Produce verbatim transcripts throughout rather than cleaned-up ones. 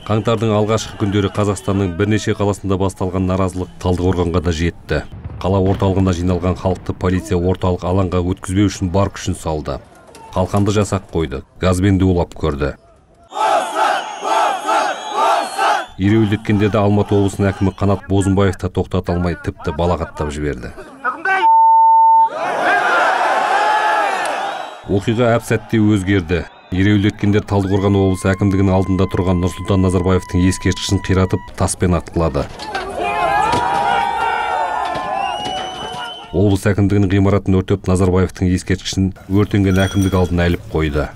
Қаңтардың алғашқы күндері Қазақстанның бірнеше қаласында басталған наразылық Талдықорғанға да жетті. Қала орталығында жиналған халықты полиция орталық алаңға өткізбеу үшін бар күшін салды. Қалқанды жасақ қойды, газбен улап көрді. Ереуілдеткендерді Алматы облысының әкімі Қанат Бозымбаев та тоқтата алмай тіпті балағаттап жіберді. Оқиға әп-сәтте өзгерді. Ереуілдеткендер Талдықорған облысы әкімдігінің алдында тұрған Нұрсұлтан Назарбаевтың ескерткішін қиратып, таспен атқылады. Облыс әкімдігінің ғимаратын өртеп, Назарбаевтың ескерткішін өртенген әкімдік алдына іліп қойды.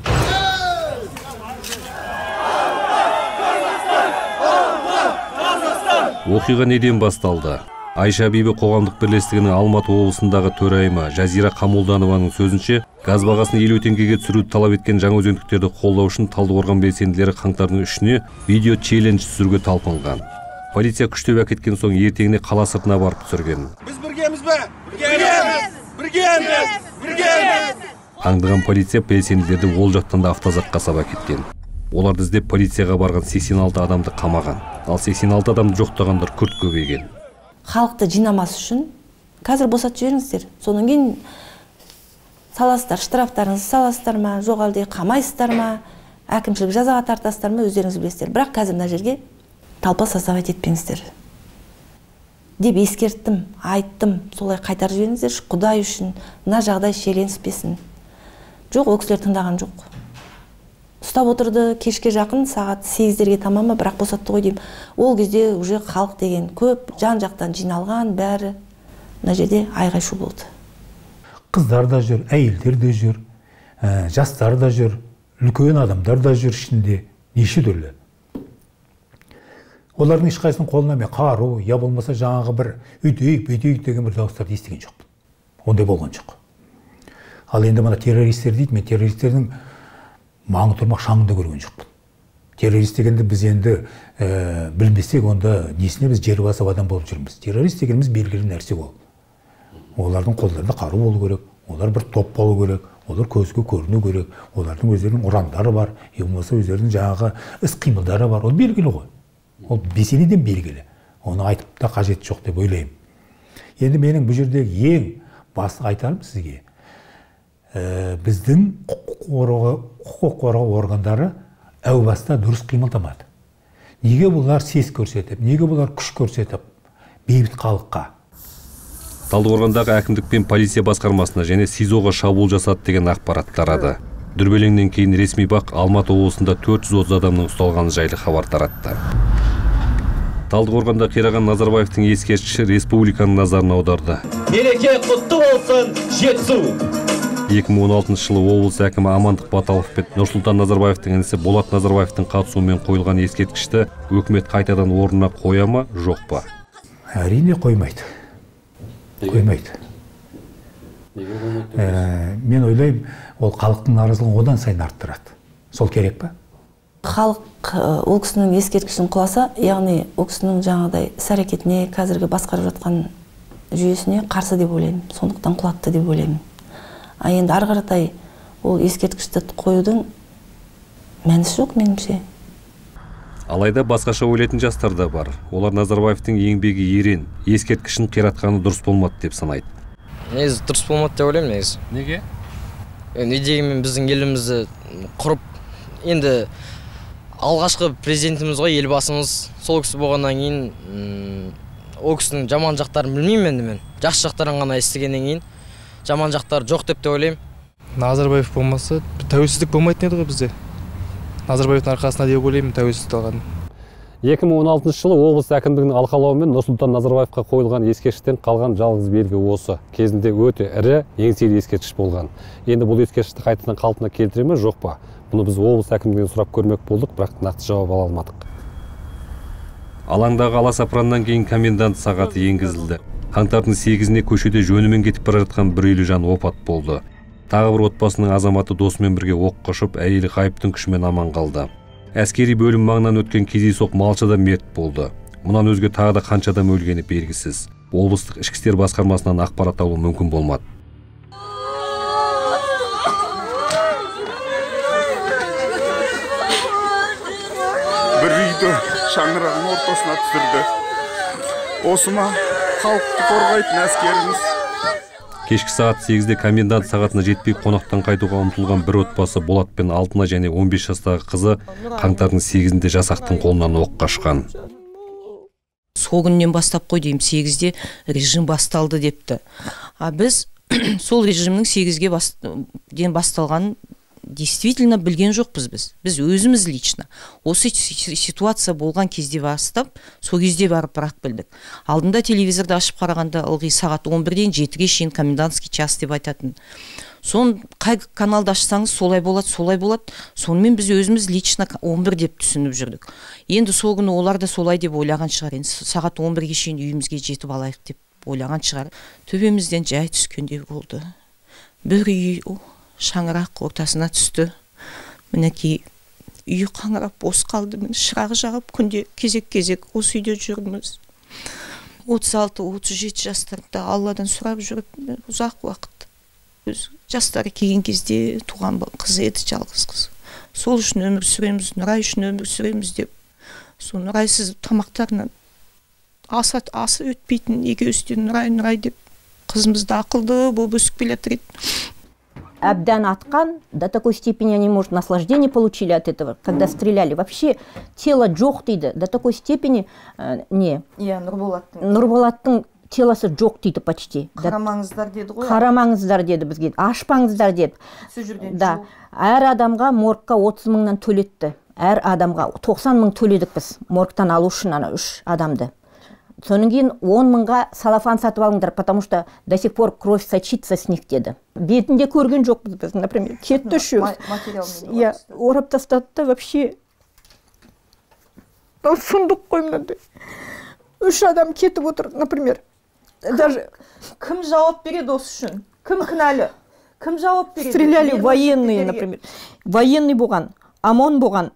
Оқиға неден басталды? Айша Бибі қоғамдық бірлестігінің Алматы облысындағы төрайымы Жазира Қамолданованың сөзінше, газ бағасын елу теңгеге түсіруді талап еткен жаңаөзендіктерді қолдау үшін Талдықорған белсенділері қаңтардың үшіне видео челлендж түсіруге талпынған. Полиция күштеп әкеткен соң ертеңіне қала сыртына барып түсірген. Біз біргеміз бе? Біргеміз! Біргеміз! Біргеміз! Аңдыған полиция белсенділерді ол жақтан да автозаққа сабап кеткен. Оларды іздеп полицияға барған сексен алты адамды қамаған. Ал сексен алты адамды жоқтағандар күрт көбейген. Халықты жинамас үшін қазір босатып жіберіңіздер. Содан кейін саласыздар, штрафтарыңызды саласыздар ма, жоқ әлде қамайсыздар ма, әкімшілік жазаға тартасыздар ма, өздеріңіз білесіздер. Бірақ қазір мына жерге талпа создавать етпеңіздер деп ескерттім, айттым. Солай қайтарып жіберіңіздер, Құдай үшін мына жағдай шиеленіспесін. Жоқ, ол кісілер тыңдаған жоқ. Ұстап отырды, кешке жақын сағат сегіздерге тамама, бірақ босатты ғой деймін. Ол кезде уже халық деген көп, жан жақтан жиналған, бәрі мына жерде айғай-шу болды. Қыздар да жүр, әйелдер де жүр, жастар да жүр, үлкен адамдар да жүр ішінде, неше түрлі. Олардың ешқайсының қолына мен қару, я болмаса жаңағы бір үйтейік, бүйтейік деген бір дауыстарды естіген жоқпын. Ондай болған жоқ. Ал енді мына террористер дейді, мен террористердің маңы тұрмақ шаңында көрген жоқпын. Террорист дегенде біз енді ә, білмесек, онда несіне біз жер басып адам болып жүрміз. Террорист дегеніміз белгілі нәрсе ол. Олардың қолдарында қару болу керек, олар бір топ болу керек, олар көзге көріну керек, олардың өздерінің ұрандары бар, болмаса өздерінің жаңағы іс-қимылдары бар, ол белгілі ғой. Ол беселеден белгілі. Оны айтып та қажет жоқ деп ойлаймын. Енді менің бұл жердегі ең басты айтарым сізге, ә, біздің құқық қорғау органдары әу баста дұрыс қимылдамады. Неге бұлар сес көрсетіп, неге бұлар күш көрсетіп бейбіт халыққа? Талдықорғандағы әкімдік пен полиция басқармасына және СИЗОға шабуыл жасады деген ақпарат тарады. Дүрбелеңнен кейін ресми бақ Алматы облысында төрт жүз отыз адамның ұсталғаны жайлы хабар таратты. Талдықорғанда қираған Назарбаевтың ескерткіші республиканың назарын аударды. Мереке құтты болсын, Жетісу! екі мың он алтыншы жылы облыс әкімі Амандық Баталов пен Нұрсұлтан Назарбаевтың інісі Болат Назарбаевтың қатысуымен қойылған ескерткішті өкімет қайтадан орнына қоя ма, жоқ па? Әрине қоймайды. Қоймайды. Ә, мен ойлаймын, ол халықтың наразылығын одан сайын арттырады. Сол керек па? Халық ол кісінің ескерткішін құласа, яғни ол кісінің жаңағыдай іс-әрекетіне, қазіргі басқарып жатқан жүйесіне қарсы деп ойлаймын. Сондықтан құлатты деп ойлаймын. А енді ары қаратай ол ескерткішті қоюдың мәнісі жоқ меніңше. Алайда басқаша ойлайтын жастар да бар. Олар Назарбаевтың еңбегі ерен, ескерткішін қиратқаны дұрыс болмады деп санайды. Негізі дұрыс болмады деп ойлаймын негізі. Неге? Не дегенмен біздің елімізді құрып, енді алғашқы президентіміз ғой, елбасымыз, сол кісі болғаннан кейін ол кісінің жаман жақтарын білмеймін енді мен. Жақсы жақтарын ғана естігеннен кейін жаман жақтар жоқ деп те ойлаймын. Назарбаев болмаса тәуелсіздік болмайтын еді ғой бізде. Назарбаевтың арқасында деп ойлаймын тәуелсіздік алған. екі мың он алтыншы жылы облыс әкімдігінің алқалауымен Нұрсұлтан Назарбаевқа қойылған ескерткіштен қалған жалғыз белгі осы. Кезінде өте ірі еңселі ескерткіш болған. Енді бұл ескерткішті қайтадан қалпына келтіре ме, жоқ па? Бұны біз облыс әкімдігінен сұрап көрмек болдық, бірақ нақты жауап ала алмадық. Алаңдағы аласапыраннан кейін комендант сағаты енгізілді. Қаңтардың сегізіне көшеде жөнімен кетіп бара жатқан бір үйлі жан опат болды. Тағы бір отбасының азаматы досымен бірге оқ қошып, әйелі ғайыптың күшімен аман қалды. Әскери бөлім маңынан өткен кездейсоқ малшыда мерт болды. Мұнан өзге тағы да қанша адам өлгені белгісіз. Облыстық ішкі істер басқармасынан ақпарат алу мүмкін болмады. Бір үйді шаңырағын ортасына түсірді. Осы ма халықты қорғайтын әскеріміз. Кешкі сағат сегізде комендант сағатына жетпей қонақтан қайтуға ұмтылған бір отбасы Болат пен Алтына және он бес жастағы қызы қаңтардың сегізінде жасақтың қолынан оққа ұшқан. Сол күннен бастап қой деймін, сегізде режим басталды депті. А біз сол режимнің сегізге басталғанын действительно білген жоқпыз біз. Біз өзіміз лично. Осы ситуация болған кезде бастап, сол кезде барып бірақ білдік. Алдында телевизорда ашып қарағанда ылғи сағат он бірден жетіге шейін комендантский час деп айтатын. Сон қай каналды ашсаңыз солай болады, солай болады. Сонымен біз өзіміз лично он бір деп түсініп жүрдік. Енді сол күні олар да солай деп ойлаған шығар. Енді сағат он бірге шейін үйімізге жетіп алайық деп ойлаған шығар. Төбемізден жай түскендей болды. Бір үй шаңырақ ортасына түсті. Мінекей үй қаңырап бос қалды. Міне шырағы жағып күнде кезек-кезек осы үйде жүрміз. отыз алты отыз жеті жастарда Алладан сұрап жүріп ұзақ уақыт. Өз жастары келген кезде туған қыз еді, жалғыз қыз. Сол үшін өмір сүреміз, Нұрай үшін өмір сүреміз деп. Сол Нұрайсыз тамақтарынан асы өтпейтін неге үстен Нұрай Нұрай деп қызымызды ақылды болып өсіп келе жатыр еді. Абдан атқан, до такой степени они, может, наслаждение получили от этого, когда стреляли. Вообще тело жоқ дейді, до такой степени ә, не. Иә, Нұрболаттың. Нұрболаттың телосы жоқ дейді почти. Қарамаңыздар деді ғой. Қарамаңыздар деді бізге, ашпаңыздар деді. Да. Әр адамға моргқа отыз мыңнан төлетті. Әр адамға тоқсан мың төледік біз моргтан алу үшін ана үш адамды. Соның кейін он мыңға салафан сатып алыңдар, потому что до сих пор кровь сочится с них деді. Бетінде көрген жоқпыз біз, например, кетті үшеуіміз. Иә, орап тастады да вообще. Сұмдық қой мынандай. Үш адам кетіп отыр, например. Даже кім жауап береді осы үшін? Кім кінәлі? Кім жауап береді? Стреляли военные, например. Военный болған, ОМОН болған,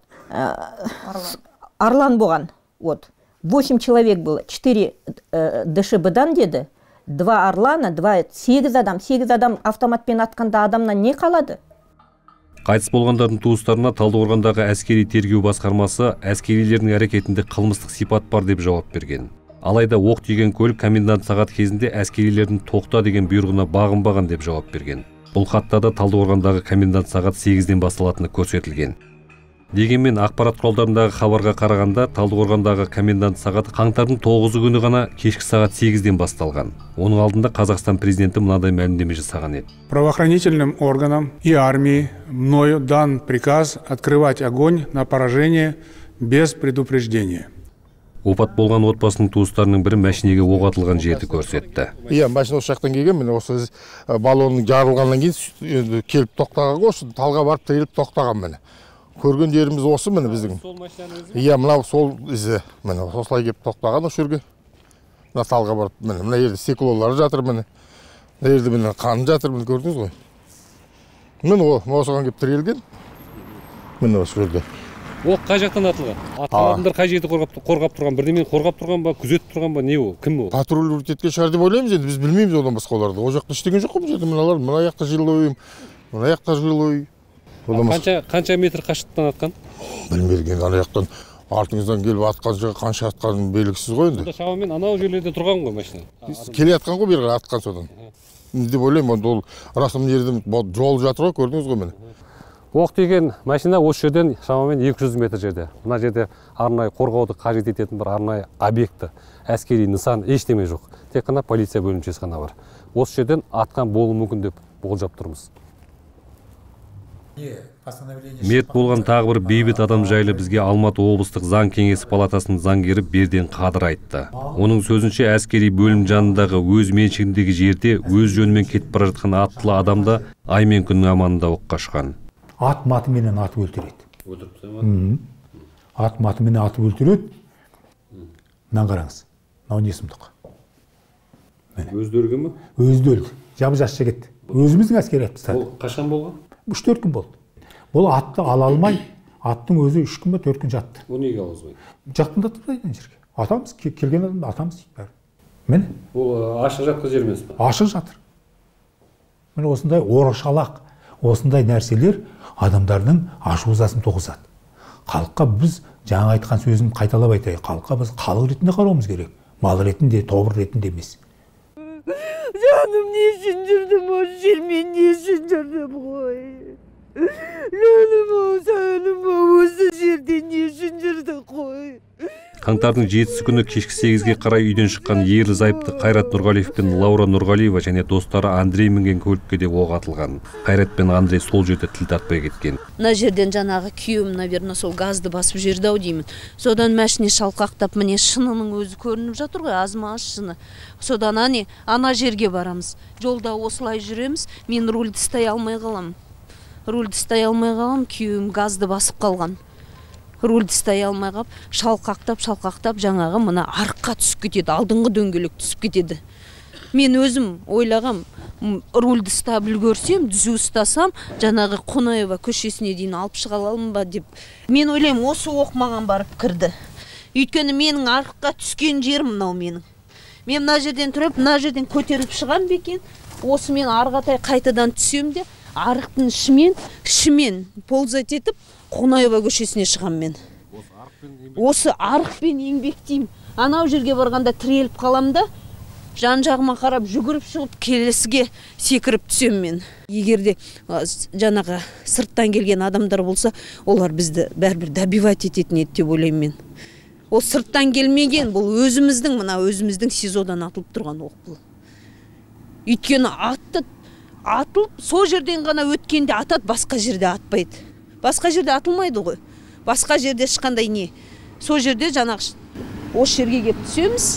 Арлан болған. Вот. восемь человек было, четыре э, ДШБ-дан деді, два Орлана, два сегіз адам, сегіз адам автоматпен атқанда адамнан не қалады? Қайтыс болғандардың туыстарына Талдықорғандағы әскери тергеу басқармасы әскерилердің әрекетінде қылмыстық сипат бар деп жауап берген. Алайда оқ тиген көлік комендант сағат кезінде әскерилердің тоқта деген бұйрығына бағынбаған деп жауап берген. Бұл хатта да Талдықорғандағы комендант сағат сегізден басталатыны көрсетілген. Дегенмен ақпарат құралдарындағы хабарға қарағанда Талдықорғандағы комендант сағат қаңтардың тоғызы күні ғана кешкі сағат сегізден басталған. Оның алдында Қазақстан президенті мынадай мәлімдеме жасаған еді. Правоохранительным органам и армии мною дан приказ открывать огонь на поражение без предупреждения. Опат болған отбасының туыстарының бірі мәшинеге оқ атылған жерді көрсетті. Иә, машина осы жақтан келген, мен осы баллонның жарылғаннан кейін келіп тоқтаған ғой, осы талға барып тіреліп тоқтаған мені. Көрген жеріміз осы мені біздің. Иә, мынау сол ізі. Мені осылай келіп тоқтаған осы жерге. Мына талға барып, мені мына жерде стеклолары жатыр мені. Мына жерде мені қан жатыр, мені көрдіңіз ғой. Мен осыған келіп тірелген. Мені осы жерде. Оқ қай жақтан атылған? Атқан адамдар қай жерде қорғап тұрған? Бірдемен қорғап тұрған ба, күзетіп тұрған ба, не ол? Кім ол? Патруль өртеткен шығар деп ойлаймыз енді, біз білмейміз одан басқа оларды. Ол жақта ештеңе жоқ қой бұл жерде, мыналар, мына жақта жилой, мына жақта жилой. Қанша қанша метр қашықтықтан атқан? Білмеген, ана жақтан артыңыздан келіп атқан жағы қанша атқанын белгісіз ғой енді. Шамамен анау жерлерде тұрған ғой машина. Келе атқан ғой бері атқан содан. Деп ойлаймын, ол расымен жерде жол жатыр ғой, көрдіңіз ғой мені. Оқ тиген машина осы жерден шамамен екі жүз метр жерде. Мына жерде арнайы қорғауды қажет ететін бір арнайы объекті, әскери нысан ештеме жоқ. Тек қана полиция бөлімшесі ғана бар. Осы жерден атқан болуы мүмкін деп болжап тұрмыз. Мерт болған тағы бір бейбіт адам жайлы бізге Алматы облыстық заң кеңесі палатасының заңгері Берден Қадыр айтты. Оның сөзінше әскери бөлім жанындағы өз меншігіндегі жерде өз жөнімен кетіп бара жатқан аттылы адамды ай мен күннің аманында оққа ұшқан. Ат матыменен атып өлтіреді. Ат матыменен атып өлтіреді. Мынаны қараңыз. Мынау не сұмдық? Өзі өлген ме? Өзі өлді. Жабы жас жігіт. Өзіміздің әскери атпыз. Ол қашан болған? үш төрт күн болды. Бұл атты ала алмай, аттың өзі үш күн бе төрт күн жатты. Ол неге ала алмайды? Жаттындатып тастайды жерге. Атамыз келген адамды атамыз дейді. Міне. Ол ашық жатқан жер емес пе? Ашық жатыр. Міне осындай орақшалақ, осындай нәрселер адамдардың ашу-ызасын туғызады. Халыққа біз жаңа айтқан сөзім қайталап айтайын, халыққа біз халық ретінде қарауымыз керек, мал ретінде, тобыр ретінде емес. Жаным не үшін жүрдім осы жер, мен не үшін жүрдім ғой. Жаным осы, ölüm осы жерде не үшін жүрді ғой. Қаңтардың жетісі күні кешкі сегізге қарай үйден шыққан ерлі зайыпты Қайрат Нұрғалиев пен Лаура Нұрғалиева және достары Андрей мінген көлікке де оқ атылған. Қайрат пен Андрей сол жерде тіл тартпай кеткен. Мына жерден жаңағы күйеуім, наверное, сол газды басып жерді ау деймін. Содан мәшіне шалқақтап, міне шынының өзі көрініп жатыр ғой, азма-аз шыны. Содан ане, ана жерге барамыз. Жолда осылай жүреміз, мен рульді ұстай алмай қалам. Рульді ұстай алмай қалам, күйеуім газды басып қалған. Рульді ұстай алмай қалып, шалқақтап, шалқақтап, жаңағы мына арыққа түсіп кетеді, алдыңғы дөңгелек түсіп кетеді. Мен өзім ойлағам, рульді ұстап үлгерсем, дүзу ұстасам, жаңағы Қонаева көшесіне дейін алып шыға аламын ба деп. Мен ойлаймын, осы оқ маған барып кірді. Өйткені менің арыққа түскен жерім мынау менің. Мен мына жерден тұрып, мына жерден көтеріліп шығам бекен, осы мен арғатай қайтадан түсем де, арықтың ішімен, ішімен ползать етіп, Қонаева көшесіне шығам мен. Осы арықпен еңбектеймін. Анау жерге барғанда тіреліп қалам да, жан жағыма қарап жүгіріп шығып келесіге секіріп түсем мен. Егерде жаңағы сырттан келген адамдар болса, олар бізді бәрібір добивать ететін еді деп ойлаймын мен. Ол сырттан келмеген, бұл өзіміздің, мына өзіміздің СИЗОдан атылып тұрған оқ бұл. Өйткені атты, атылып, сол жерден ғана өткенде атады, басқа жерде атпайды. Басқа жерде атылмайды ғой. Басқа жерде шыққандай не? Сол жерде жаңағы осы жерге келіп түсеміз.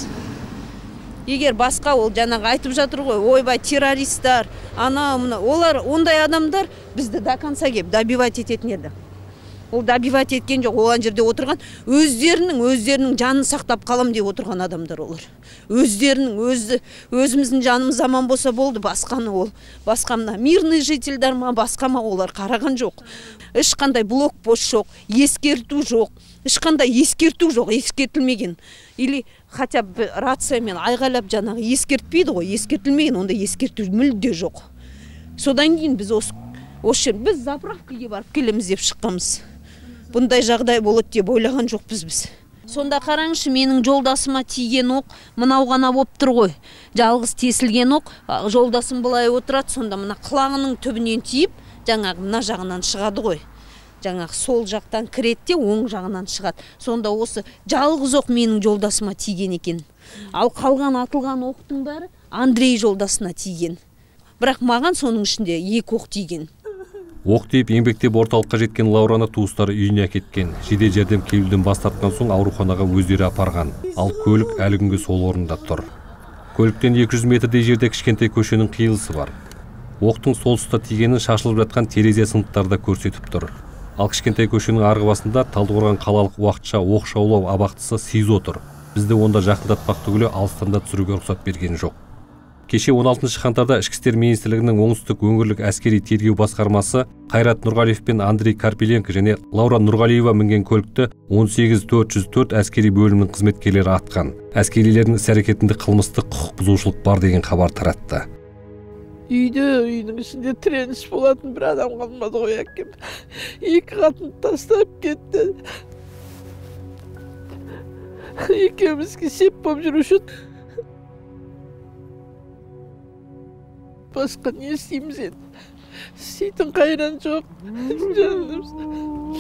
Егер басқа ол жаңағы айтып жатыр ғой, ойбай террористар, ана, олар ондай адамдар бізді до конца келіп добивать ететін еді. Ол добивать еткен жоқ, оған жерде отырған өздерінің, өздерінің жанын сақтап қалам деп отырған адамдар олар. Өздерінің, өзі, өзіміздің жанымыз аман болса болды, басқаны ол, басқамна мирный жительдар ма, басқама олар қараған жоқ. Ешқандай блокпост жоқ, ескерту жоқ, ешқандай ескерту жоқ, ескертілмеген. Или хотя бы рациямен айғайлап жаңағы ескертпейді ғой, ескертілмеген, онда ескерту мүлде жоқ. Содан кейін біз осы, осы біз заправкаға барып келеміз деп шыққанбыз. Бұндай жағдай болады деп ойлаған жоқпыз біз. Сонда қараңызшы, менің жолдасыма тиген оқ мынау ғана болып тұр ғой. Жалғыз тесілген оқ, жолдасым былай отырады, сонда мына құлағының түбінен тиіп, жаңағы мына жағынан шығады ғой. Жаңағы сол жақтан кіреді де оң жағынан шығады. Сонда осы жалғыз оқ менің жолдасыма тиген екен. Ал қалған атылған оқтың бәрі Андрей жолдасына тиген. Бірақ маған соның ішінде екі оқ тиген. Оқ тиіп еңбектеп орталыққа жеткен Лаураны туыстары үйіне әкеткен. Жедел жәрдем келуден бас тартқан соң ауруханаға өздері апарған. Ал көлік әлі күнге сол орында тұр. Көліктен екі жүз метрдей жерде кішкентай көшенің қиылысы бар. Оқтың сол тұста тигенін шашылып жатқан терезе сыныптарда көрсетіп тұр. Ал кішкентай көшенің арғы басында Талдықорған қалалық уақытша оқшаулау абақтысы СИЗО тұр. Бізді онда жақындатпақ түгілі алыстан түсіруге рұқсат берген жоқ. Кеше он алтыншы қаңтарда Ішкі істер министрлігінің оңтүстік өңірлік әскери тергеу басқармасы Қайрат Нұрғалиев пен Андрей Карпиленко және Лаура Нұрғалиева мінген көлікті он сегіз төрт жүз төрт әскери бөлімінің қызметкерлері атқан. Әскерилердің іс-әрекетінде қылмыстық құқық бұзушылық бар деген хабар таратты. Үйде, үйдің ішінде треніш болатын бір адам қалмады ғой әкем. Екі қатын тастап кетті. Екеумізге сеп болып жүруші. Басқа не істейміз енді? Істейтін қайран жоқ.